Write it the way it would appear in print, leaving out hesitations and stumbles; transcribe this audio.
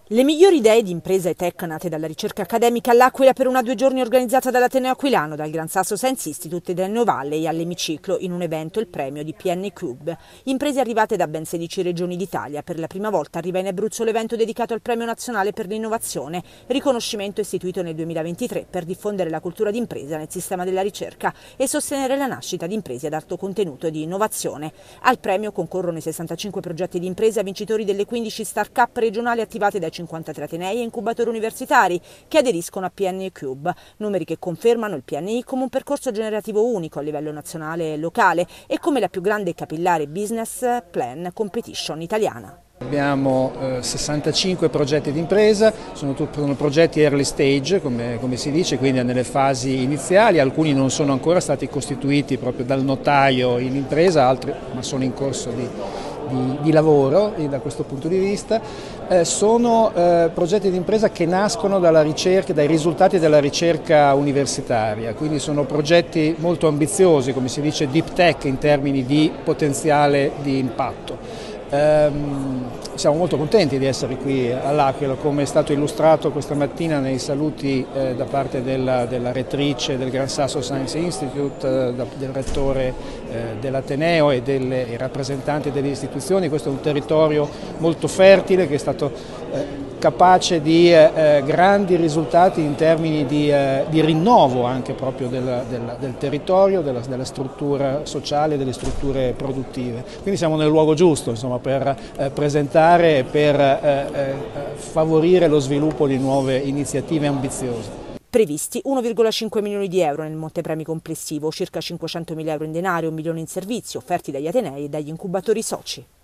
Le migliori idee di impresa e tech nate dalla ricerca accademica all'Aquila per una 2 giorni organizzata dall'Ateneo Aquilano, dal Gran Sasso Science Institute e dal Neovalley all'Emiciclo in un evento, il premio di PN Cube. Imprese arrivate da ben 16 regioni d'Italia. Per la prima volta arriva in Abruzzo l'evento dedicato al Premio Nazionale per l'Innovazione, riconoscimento istituito nel 2023 per diffondere la cultura d'impresa nel sistema della ricerca e sostenere la nascita di imprese ad alto contenuto e di innovazione. Al premio concorrono i 65 progetti di impresa vincitori delle 15 start-up regionali attivate dai 53 atenei e incubatori universitari che aderiscono a PNI Cube, numeri che confermano il PNI come un percorso generativo unico a livello nazionale e locale e come la più grande e capillare business plan competition italiana. Abbiamo 65 progetti di impresa, sono progetti early stage come si dice, quindi nelle fasi iniziali, alcuni non sono ancora stati costituiti proprio dal notaio in impresa, altri ma sono in corso di lavoro e da questo punto di vista. Sono progetti di impresa che nascono dalla ricerca, dai risultati della ricerca universitaria, quindi sono progetti molto ambiziosi, come si dice deep tech in termini di potenziale di impatto. Siamo molto contenti di essere qui all'Aquila, come è stato illustrato questa mattina nei saluti da parte della rettrice del Gran Sasso Science Institute, del rettore dell'Ateneo e dei rappresentanti delle istituzioni. Questo è un territorio molto fertile che è stato capace di grandi risultati in termini di rinnovo anche proprio del territorio, della struttura sociale, delle strutture produttive. Quindi siamo nel luogo giusto, insomma, per presentare e per favorire lo sviluppo di nuove iniziative ambiziose. Previsti 1,5 milioni di euro nel montepremi complessivo, circa 500.000 euro in denaro e 1 milione in servizi offerti dagli atenei e dagli incubatori soci.